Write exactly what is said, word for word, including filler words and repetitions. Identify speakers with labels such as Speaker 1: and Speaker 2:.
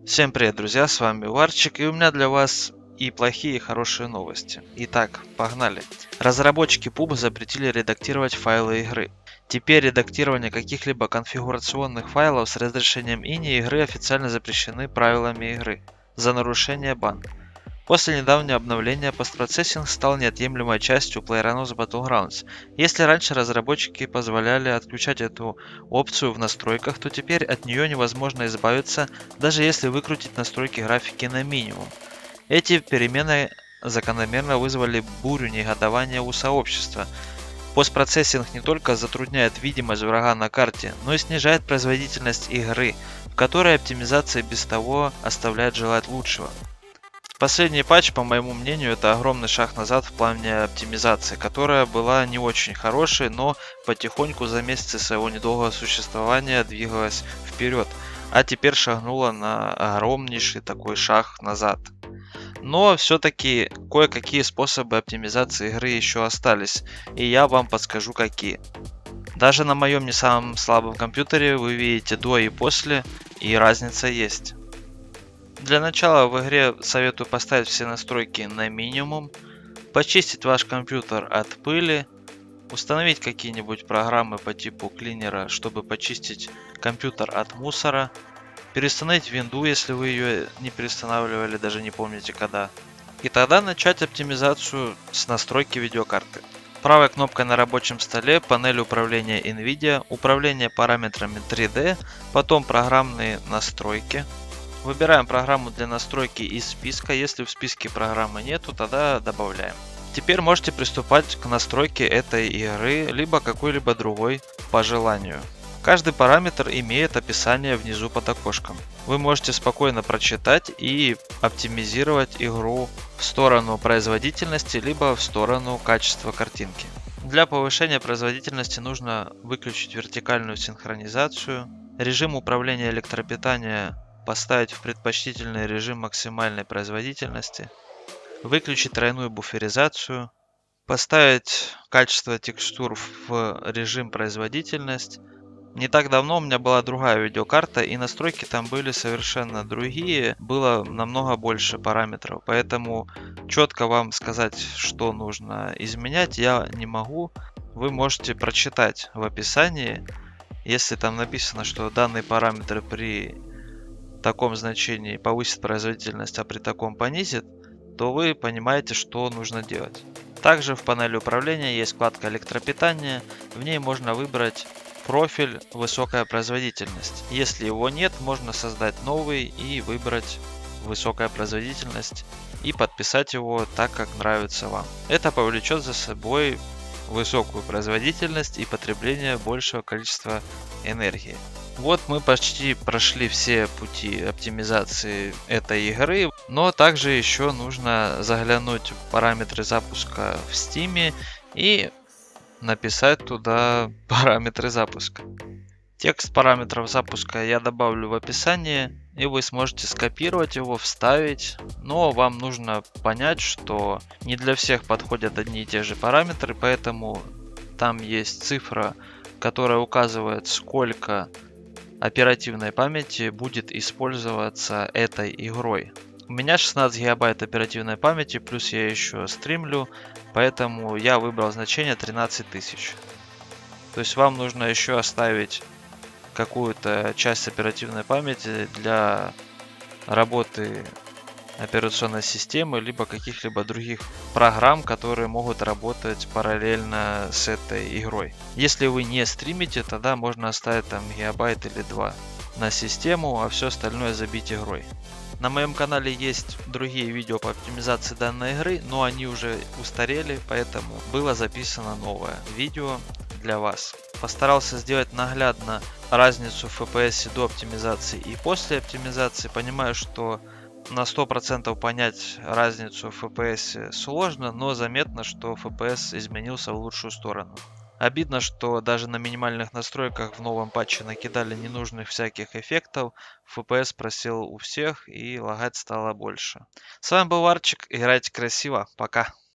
Speaker 1: Всем привет, друзья, с вами Варчик, и у меня для вас и плохие, и хорошие новости. Итак, погнали. Разработчики пуба запретили редактировать файлы игры. Теперь редактирование каких-либо конфигурационных файлов с разрешениемини игры официально запрещены правилами игры. За нарушение бан. После недавнего обновления постпроцессинг стал неотъемлемой частью PlayerUnknown's Battlegrounds. Если раньше разработчики позволяли отключать эту опцию в настройках, то теперь от нее невозможно избавиться, даже если выкрутить настройки графики на минимум. Эти перемены закономерно вызвали бурю негодования у сообщества. Постпроцессинг не только затрудняет видимость врага на карте, но и снижает производительность игры, в которой оптимизация без того оставляет желать лучшего. Последний патч, по моему мнению, это огромный шаг назад в плане оптимизации, которая была не очень хорошей, но потихоньку за месяцы своего недолгого существования двигалась вперед, а теперь шагнула на огромнейший такой шаг назад. Но все-таки кое-какие способы оптимизации игры еще остались, и я вам подскажу какие. Даже на моем не самом слабом компьютере вы видите до и после, и разница есть. Для начала в игре советую поставить все настройки на минимум, почистить ваш компьютер от пыли, установить какие-нибудь программы по типу клинера, чтобы почистить компьютер от мусора, переустановить винду, если вы ее не переустанавливали, даже не помните когда. И тогда начать оптимизацию с настройки видеокарты. Правой кнопкой на рабочем столе панель управления NVIDIA, управление параметрами три дэ, потом программные настройки. Выбираем программу для настройки из списка, если в списке программы нету, тогда добавляем. Теперь можете приступать к настройке этой игры, либо какой-либо другой по желанию. Каждый параметр имеет описание внизу под окошком. Вы можете спокойно прочитать и оптимизировать игру в сторону производительности, либо в сторону качества картинки. Для повышения производительности нужно выключить вертикальную синхронизацию, режим управления электропитания поставить в предпочтительный режим максимальной производительности, выключить тройную буферизацию, поставить качество текстур в режим производительность. Не так давно у меня была другая видеокарта, и настройки там были совершенно другие, было намного больше параметров, поэтому четко вам сказать, что нужно изменять, я не могу. Вы можете прочитать в описании, если там написано, что данные параметры при таком значении повысит производительность, а при таком понизит, то вы понимаете, что нужно делать. Также в панели управления есть вкладка электропитания, в ней можно выбрать профиль высокая производительность. Если его нет, можно создать новый и выбрать высокая производительность и подписать его так, как нравится вам. Это повлечет за собой высокую производительность и потребление большего количества энергии. Вот мы почти прошли все пути оптимизации этой игры, но также еще нужно заглянуть в параметры запуска в Steam и написать туда параметры запуска. Текст параметров запуска я добавлю в описании, и вы сможете скопировать его, вставить, но вам нужно понять, что не для всех подходят одни и те же параметры, поэтому там есть цифра, которая указывает, сколько оперативной памяти будет использоваться этой игрой. У меня шестнадцать гигабайт оперативной памяти, плюс я еще стримлю, поэтому я выбрал значение тринадцать тысяч. То есть вам нужно еще оставить какую-то часть оперативной памяти для работы операционной системы, либо каких-либо других программ, которые могут работать параллельно с этой игрой. Если вы не стримите, тогда можно оставить там гигабайт или два на систему, а все остальное забить игрой. На моем канале есть другие видео по оптимизации данной игры, но они уже устарели, поэтому было записано новое видео для вас. Постарался сделать наглядно разницу в эф пи эс до оптимизации и после оптимизации. Понимаю, что на сто процентов понять разницу в эф пи эс сложно, но заметно, что эф пи эс изменился в лучшую сторону. Обидно, что даже на минимальных настройках в новом патче накидали ненужных всяких эффектов, эф пи эс просел у всех и лагать стало больше. С вами был Варчик, играйте красиво, пока!